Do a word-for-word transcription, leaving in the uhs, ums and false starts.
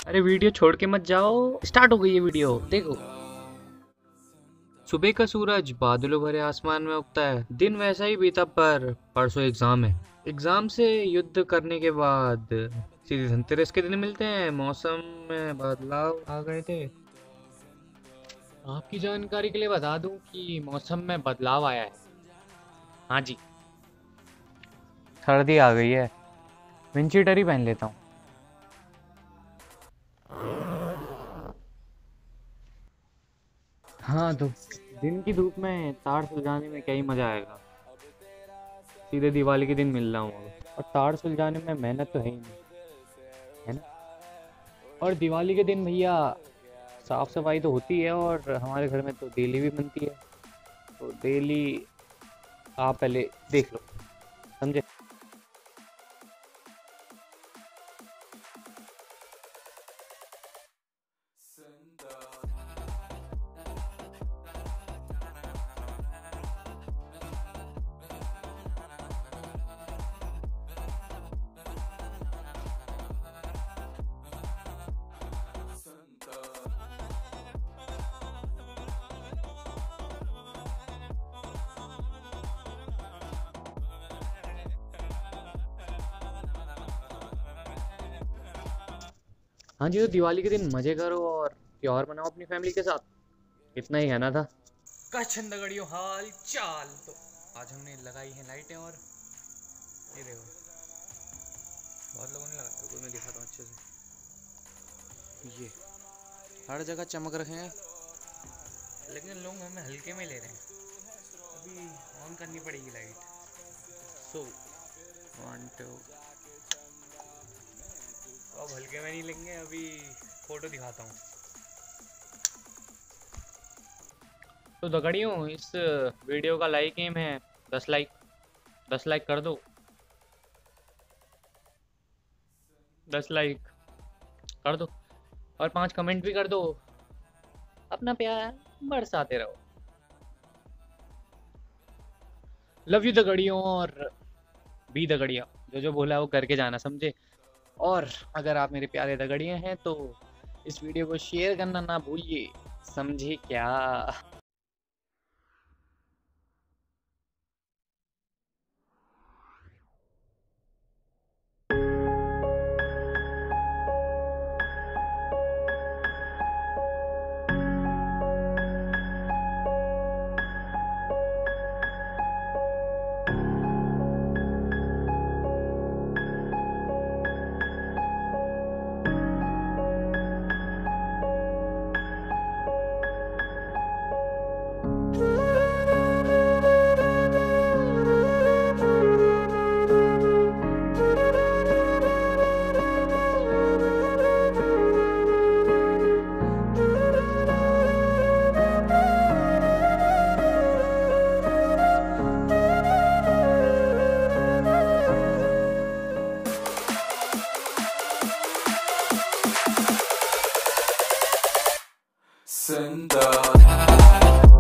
अरे वीडियो छोड़ के मत जाओ, स्टार्ट हो गई है वीडियो, देखो। सुबह का सूरज बादलों भरे आसमान में उगता है। दिन वैसा ही बीता, पर परसों एग्जाम है। एग्जाम से युद्ध करने के बाद सीधे धनतेरस के दिन मिलते हैं। मौसम में बदलाव आ गए थे। आपकी जानकारी के लिए बता दूं कि मौसम में बदलाव आया है। हाँ जी। सर्दी आ गई है। विंड शीटर ही पहन लेता हूँ। हाँ तो दिन की धूप में तार सुलझाने में क्या ही मजा आएगा। सीधे दिवाली के दिन मिल रहा हूँ अब। और तार सुलझाने में मेहनत तो है ही नहीं, है ना। और दिवाली के दिन भैया साफ सफाई तो होती है, और हमारे घर में तो डेली भी बनती है। तो डेली आप पहले देख लो, समझे। हाँ जी, तो दिवाली के दिन मजे करो और त्योहार मनाओ अपनी फैमिली के साथ। इतना ही कहना था। का छंदगड़ियों हाल चाल। तो आज हमने लगाई है लाइटें, और ये देखो बहुत लोगों ने लगाया। रुको मैं दिखाता हूँ अच्छे से। ये हर जगह चमक रहे हैं, लेकिन लोग हमें हल्के में ले रहे हैं। अभी ऑन करनी पड़ेगी लाइट। So one two. अब हल्के में नहीं लेंगे, अभी फोटो दिखाता हूँ। तो दगड़ियों, इस वीडियो का लाइक एम है दस लाइक। दस लाइक कर दो। दस लाइक कर दो और पांच कमेंट भी कर दो। अपना प्यार बरसाते रहो। लव यू दगड़ियों, और बी दगड़िया। जो जो बोला वो करके जाना, समझे। और अगर आप मेरे प्यारे दगड़िया हैं तो इस वीडियो को शेयर करना ना भूलिए, समझे क्या। Send